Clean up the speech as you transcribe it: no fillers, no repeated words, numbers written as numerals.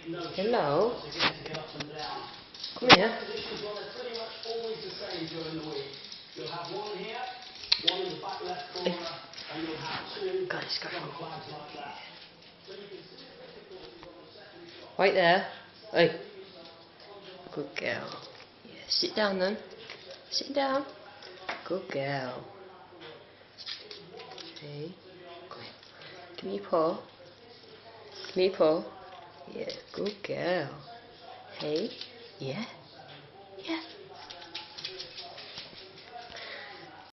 Hello. Come here. Guys, go. Right there. Hey. Good girl. Yeah, sit down then. Sit down. Good girl. Hey. Come here. Give me your paw. Give me your paw. Yeah, good girl. Hey. Yeah. Yeah.